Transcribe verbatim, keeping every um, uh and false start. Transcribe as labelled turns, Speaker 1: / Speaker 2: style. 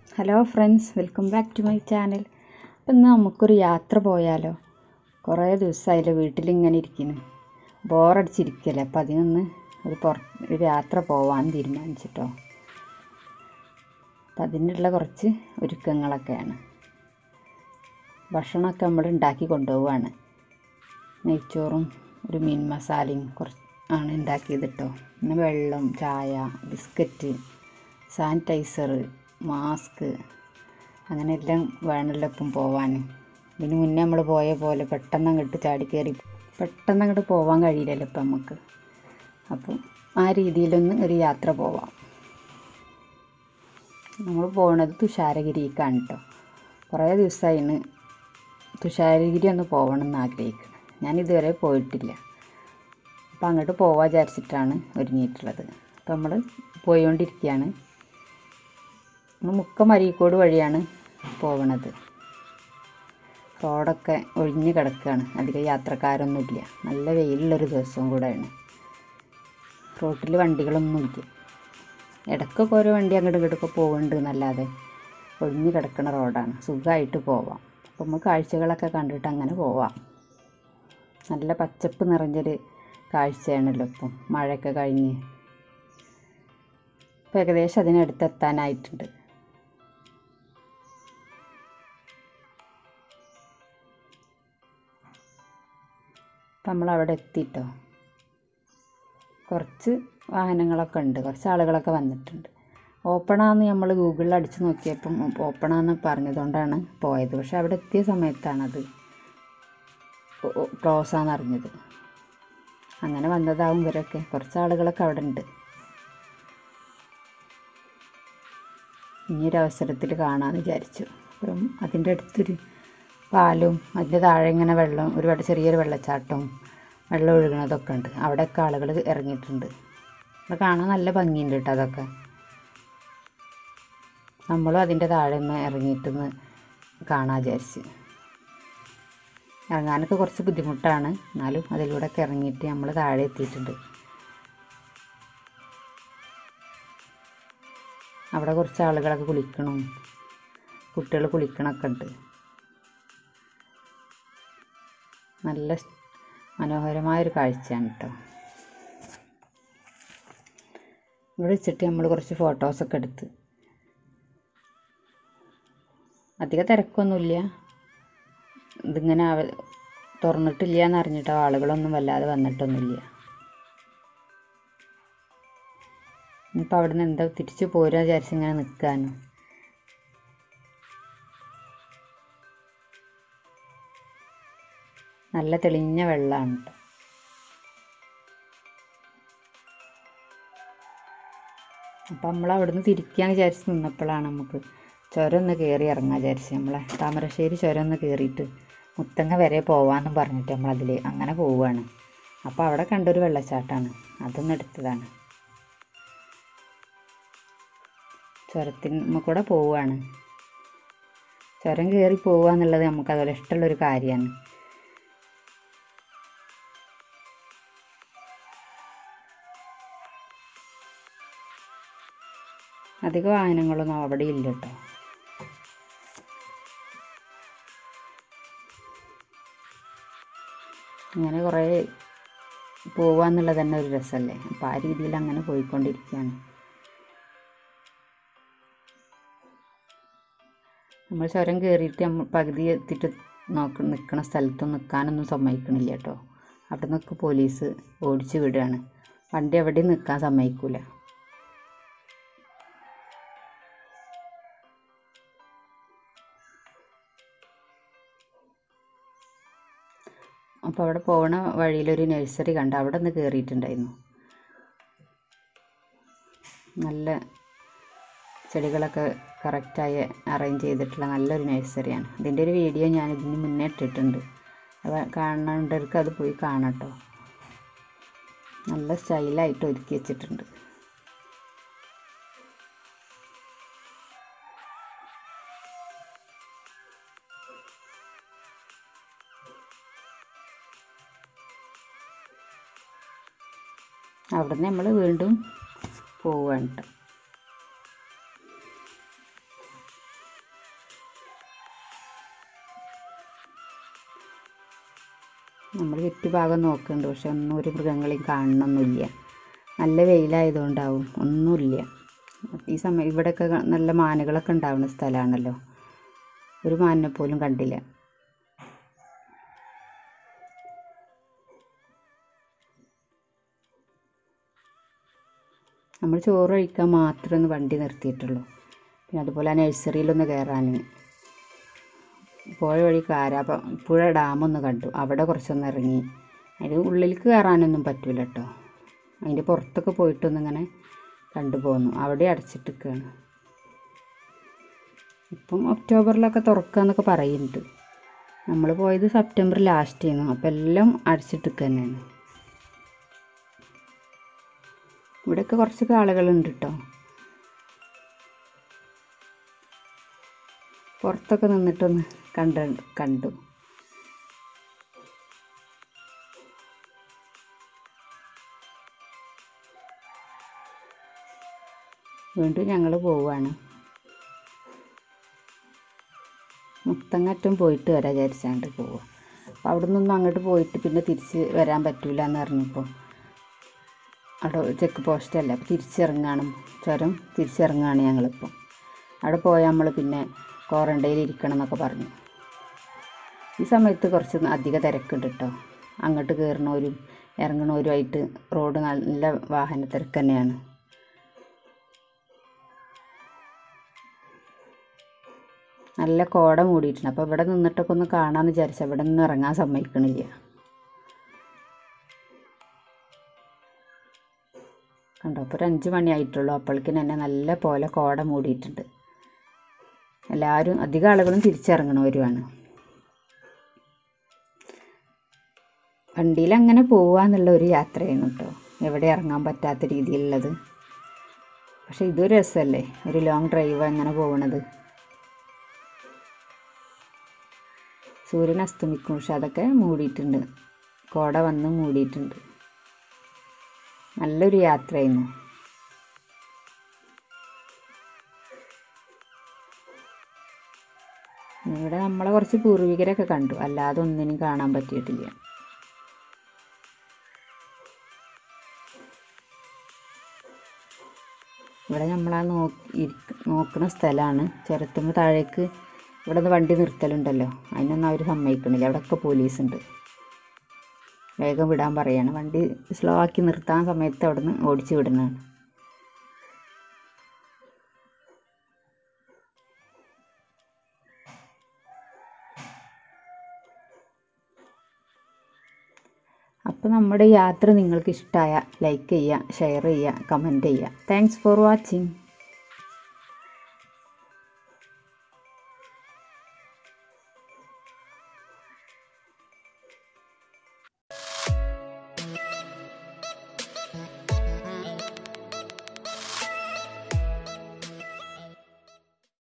Speaker 1: Hello friends, welcome back to my channel. അപ്പം ഇന്ന് നമുക്കൊരു യാത്ര പോയാലോ? കുറേ ദിവസമായില്ലേ വീട്ടിലിങ്ങനെ ഇരിക്കുന്നു, ബോറടിച്ചിരിക്കല്ലേ. അപ്പം അതിനൊന്ന് ഒരു പുറ ഒരു യാത്ര പോകാൻ തീരുമാനിച്ചിട്ടോ. അപ്പം അതിനുള്ള കുറച്ച് ഒരുക്കങ്ങളൊക്കെയാണ്. ഭക്ഷണമൊക്കെ നമ്മൾ ഉണ്ടാക്കി കൊണ്ടുപോവുകയാണ്. നെയ്ച്ചോറും ഒരു മീൻ മസാലയും കുറച്ച് ആണ് ഉണ്ടാക്കിയത് കേട്ടോ. പിന്നെ വെള്ളം, ചായ, ബിസ്ക്കറ്റ്, സാനിറ്റൈസർ, മാസ്ക്, അങ്ങനെ എല്ലാം വേണമല്ലോ ഇപ്പം പോവാൻ. ഇതിന് മുന്നേ നമ്മൾ പോയ പോലെ പെട്ടെന്ന് അങ്ങോട്ട് ചാടി കയറി പെട്ടെന്ന് അങ്ങോട്ട് പോകാൻ കഴിയില്ലല്ലോ ഇപ്പം നമുക്ക്. അപ്പം ആ രീതിയിലൊന്ന് ഒരു യാത്ര പോവാം. നമ്മൾ പോകുന്നത് തുഷാരഗിരിക്കാണ് കേട്ടോ. കുറേ ദിവസമായിന് തുഷാരഗിരി ഒന്ന് പോകണം എന്ന് ആഗ്രഹിക്കുന്നത്. ഞാനിതുവരെ പോയിട്ടില്ല. അപ്പം അങ്ങോട്ട് പോകാൻ വിചാരിച്ചിട്ടാണ് ഒരുങ്ങിയിട്ടുള്ളത്. അപ്പം നമ്മൾ പോയിക്കൊണ്ടിരിക്കുകയാണ്. മുക്കം അരീക്കോട് വഴിയാണ് പോകണത്. റോഡൊക്കെ ഒഴിഞ്ഞ് കിടക്കുകയാണ്, അധികം യാത്രക്കാരൊന്നുമില്ല. നല്ല വെയിലുള്ളൊരു ദിവസവും കൂടെയാണ്. റോട്ടിൽ വണ്ടികളൊന്നുമില്ല. ഇടയ്ക്കൊക്കെ ഓരോ വണ്ടി അങ്ങോട്ടും ഇങ്ങോട്ടൊക്കെ പോകുന്നുണ്ട് എന്നല്ലാതെ ഒഴിഞ്ഞ് കിടക്കുന്ന റോഡാണ്. സുഖമായിട്ട് പോവാം. അപ്പം നമ്മൾ കാഴ്ചകളൊക്കെ കണ്ടിട്ട് അങ്ങനെ പോവാം. നല്ല പച്ചപ്പ് നിറഞ്ഞൊരു കാഴ്ചയാണല്ലോ ഇപ്പം, മഴയൊക്കെ കഴിഞ്ഞ്. ഇപ്പം ഏകദേശം അതിനടുത്തെത്താനായിട്ടുണ്ട്. അപ്പം നമ്മളവിടെ എത്തിയിട്ടോ. കുറച്ച് വാഹനങ്ങളൊക്കെ ഉണ്ട്, കുറച്ച് ആളുകളൊക്കെ വന്നിട്ടുണ്ട്. ഓപ്പണാന്ന് നമ്മൾ ഗൂഗിളിൽ അടിച്ച് നോക്കിയപ്പം ഓപ്പണാന്ന് പറഞ്ഞതുകൊണ്ടാണ് പോയത്. പക്ഷെ അവിടെ എത്തിയ സമയത്താണത് ക്ലോസാന്ന് അറിഞ്ഞത്. അങ്ങനെ വന്നതാവും ഇവരൊക്കെ. കുറച്ച് ആളുകളൊക്കെ അവിടെ ഉണ്ട്. ഇനിയൊരവസരത്തിൽ കാണാമെന്ന് വിചാരിച്ചു. അപ്പം അതിൻ്റെ അടുത്തൊരു പാലും അതിൻ്റെ താഴെ ഇങ്ങനെ വെള്ളം, ഒരു ചെറിയൊരു വെള്ളച്ചാട്ടവും വെള്ളം ഒഴുകുന്നതൊക്കെ ഉണ്ട്. അവിടെയൊക്കെ ആളുകൾ ഇറങ്ങിയിട്ടുണ്ട്. അവിടെ കാണാൻ നല്ല ഭംഗിയുണ്ട് കേട്ടോ. അതൊക്കെ നമ്മളും അതിൻ്റെ താഴെ ഒന്ന് ഇറങ്ങിയിട്ടൊന്ന് കാണാൻ വിചാരിച്ച്. ഇറങ്ങാനൊക്കെ കുറച്ച് ബുദ്ധിമുട്ടാണ്, എന്നാലും അതിലൂടെയൊക്കെ ഇറങ്ങിയിട്ട് നമ്മൾ താഴെ എത്തിയിട്ടുണ്ട്. അവിടെ കുറച്ച് ആളുകളൊക്കെ കുളിക്കണം, കുട്ടികൾ കുളിക്കണമൊക്കെ ഉണ്ട്. നല്ല മനോഹരമായൊരു കാഴ്ചയാണ് കേട്ടോ. ഇവിടെ വെച്ചിട്ട് നമ്മൾ കുറച്ച് ഫോട്ടോസൊക്കെ എടുത്ത്. അധികം തിരക്കൊന്നുമില്ല. ഇതിങ്ങനെ തുറന്നിട്ടില്ല എന്നറിഞ്ഞിട്ടോ ആളുകളൊന്നും വല്ലാതെ വന്നിട്ടൊന്നുമില്ല. ഇനിയിപ്പോൾ അവിടെ നിന്ന് എന്താ തിരിച്ച് പോരാ വിചാരിച്ച് ഇങ്ങനെ നിൽക്കാനോ. നല്ല തെളിഞ്ഞ വെള്ളമാണ് കേട്ടോ. അപ്പം നമ്മൾ അവിടെ നിന്ന് തിരിക്കാൻ വിചാരിച്ച് നിന്നപ്പോഴാണ് നമുക്ക് ചുരം ഒന്ന് കയറി ഇറങ്ങാൻ വിചാരിച്ച്. നമ്മളെ താമരശ്ശേരി ചുരം ഒന്ന് കയറിയിട്ട് മുത്തങ്ങ വരെ പോവാമെന്നും പറഞ്ഞിട്ട് നമ്മളതിൽ അങ്ങനെ പോവുകയാണ്. അപ്പോൾ അവിടെ കണ്ടൊരു വെള്ളച്ചാട്ടമാണ്, അതൊന്നും എടുത്തതാണ്. ചുരത്തിന് കൂടെ പോവുകയാണ്. ചുരം കയറി പോവുക എന്നുള്ളത് നമുക്ക് അതുപോലെ ഇഷ്ടമുള്ളൊരു കാര്യമാണ്. അധിക വാഹനങ്ങളൊന്നും അവിടെ ഇല്ല കേട്ടോ. അങ്ങനെ കുറേ പോവുക എന്നുള്ളത് തന്നെ ഒരു രസമല്ലേ. അപ്പോൾ ആ രീതിയിൽ അങ്ങനെ പോയിക്കൊണ്ടിരിക്കുകയാണ്. നമ്മൾ ചുരം കയറിയിട്ട് നമ്മൾ പകുതി എത്തിയിട്ട് നോക്ക നിൽക്കുന്ന സ്ഥലത്തും നിൽക്കാനൊന്നും സമ്മതിക്കണില്ല കേട്ടോ. അവിടെ നിന്നൊക്കെ പോലീസ് ഓടിച്ച് വിടുകയാണ്. വണ്ടി എവിടെയും നിൽക്കാൻ സമ്മതിക്കില്ല. അപ്പോൾ അവിടെ പോകണ വഴിയിലൊരു നഴ്സറി കണ്ട് അവിടെ നിന്ന് കയറിയിട്ടുണ്ടായിരുന്നു. നല്ല ചെടികളൊക്കെ കറക്റ്റായി അറേഞ്ച് ചെയ്തിട്ടുള്ള നല്ലൊരു നഴ്സറിയാണ്. ഇതിൻ്റെ ഒരു വീഡിയോ ഞാൻ ഇതിന് മുന്നേ ഇട്ടിട്ടുണ്ട്. അത് കാണേണ്ടവർക്ക് അത് പോയി കാണാം കേട്ടോ. നല്ല സ്റ്റൈലായിട്ട് ഒരുക്കി വെച്ചിട്ടുണ്ട്. അവിടെ നിന്ന് നമ്മൾ വീണ്ടും പോവുകയാണ് കേട്ടോ. നമ്മൾ ചുറ്റുഭാഗം നോക്കുന്നുണ്ട്, പക്ഷെ ഒന്നും ഒരു മൃഗങ്ങളെയും കാണണമെന്നില്ല. നല്ല വെയിലായതുകൊണ്ടാവും, ഒന്നുമില്ല. ഈ സമയം ഇവിടെയൊക്കെ നല്ല മാനുകളൊക്കെ ഉണ്ടാവുന്ന സ്ഥലമാണല്ലോ, ഒരു മാനിനെ പോലും കണ്ടില്ല. നമ്മൾ ചോറ് കഴിക്കാൻ മാത്രമേ ഒന്ന് വണ്ടി നിർത്തിയിട്ടുള്ളൂ. പിന്നെ അതുപോലെ ആ നഴ്സറിയിലൊന്ന് കയറാൻ പോയ വഴി കാരാപ്പ പുഴ ഡാമൊന്ന് കണ്ടു, അവിടെ കുറച്ചൊന്ന് ഇറങ്ങി. അതിന് ഉള്ളിലേക്ക് കയറാനൊന്നും പറ്റില്ല കേട്ടോ, അതിൻ്റെ പുറത്തൊക്കെ പോയിട്ടൊന്നിങ്ങനെ കണ്ടുപോന്നു. അവിടെ അടച്ചിട്ടിരിക്കുകയാണ്. ഇപ്പം ഒക്ടോബറിലൊക്കെ തുറക്കുക പറയുന്നുണ്ട്. നമ്മൾ പോയത് സെപ്റ്റംബർ ലാസ്റ്റ് ചെയ്യുന്നു, അപ്പോൾ എല്ലാം അടച്ചിട്ടിരിക്കുക തന്നെയാണ്. ഇവിടെയൊക്കെ കുറച്ചൊക്കെ ആളുകളുണ്ട് കേട്ടോ. പുറത്തൊക്കെ നിന്നിട്ടൊന്ന് കണ്ട കണ്ടു വീണ്ടും ഞങ്ങൾ പോവുകയാണ്. മുത്തങ്ങറ്റം പോയിട്ട് വരാൻ വിചാരിച്ചാണ്ട് പോവുക. അപ്പോൾ അവിടെ നിന്നൊന്നും അങ്ങോട്ട് പോയിട്ട് പിന്നെ തിരിച്ച് വരാൻ പറ്റില്ല എന്ന് പറഞ്ഞപ്പോൾ അവിടെ ചെക്ക് പോസ്റ്റ് അല്ല, അപ്പോൾ തിരിച്ചിറങ്ങാണ്, ചുരം തിരിച്ചിറങ്ങുകയാണ് ഞങ്ങളിപ്പോൾ. അവിടെ പോയാൽ നമ്മൾ പിന്നെ ക്വാറൻറ്റൈനിൽ ഇരിക്കണം എന്നൊക്കെ പറഞ്ഞു. ഈ സമയത്ത് കുറച്ച് അധിക തിരക്കുണ്ട് കേട്ടോ. അങ്ങോട്ട് കയറണവരും ഇറങ്ങണവരുമായിട്ട് റോഡ് നല്ല വാഹന തിരക്ക് തന്നെയാണ്. നല്ല കോട മൂടിയിട്ടുണ്ട്. അപ്പോൾ ഇവിടെ നിന്നിട്ടൊക്കെ ഒന്ന് കാണാമെന്ന് വിചാരിച്ചാൽ ഇവിടെ നിന്ന് ഇറങ്ങാൻ സമ്മതിക്കണില്ല. കണ്ടോ, അപ്പോൾ ഒരു അഞ്ച് മണി ആയിട്ടുള്ളൂ. അപ്പോഴേക്കും തന്നെ നല്ല പോലെ കോട മൂടിയിട്ടുണ്ട്. എല്ലാവരും അധികം ആളുകളും തിരിച്ചിറങ്ങണവരുമാണ്. വണ്ടിയിൽ അങ്ങനെ പോവുക എന്നുള്ള ഒരു യാത്രയാണ് കേട്ടോ, എവിടെ ഇറങ്ങാൻ പറ്റാത്ത രീതിയിലുള്ളത്. പക്ഷെ ഇതൊരു രസമല്ലേ, ഒരു ലോങ് ഡ്രൈവ് അങ്ങനെ പോകണത്. സൂര്യൻ അസ്തമിക്കും, പക്ഷെ അതൊക്കെ മൂടിയിട്ടുണ്ട്, കോട വന്ന് മൂടിയിട്ടുണ്ട്. നല്ലൊരു യാത്രയായിരുന്നു. ഇവിടെ നമ്മളെ കുറച്ച് പൂർവികരൊക്കെ കണ്ടു, അല്ലാതെ ഒന്നിനും കാണാൻ പറ്റിയിട്ടില്ല. ഇവിടെ നമ്മളാ നോക്കി നോക്കുന്ന സ്ഥലമാണ്. ചുരത്തുമ്പോൾ താഴേക്ക് ഇവിടെ നിന്ന് വണ്ടി നിർത്തലുണ്ടല്ലോ, അതിനൊന്നും അവർ സമ്മതിക്കണില്ല. അവിടെയൊക്കെ പോലീസുണ്ട്, വേഗം വിടാൻ പറയാണ്. വണ്ടി സ്ലോ ആക്കി നിർത്താൻ സമയത്ത് അവിടെ നിന്ന് ഓടിച്ച് വിടുന്നതാണ്. അപ്പോൾ നമ്മുടെ യാത്ര നിങ്ങൾക്ക് ഇഷ്ടമായ ലൈക്ക് ചെയ്യുക, ഷെയർ ചെയ്യുക, കമൻറ്റ് ചെയ്യുക. Thanks for watching.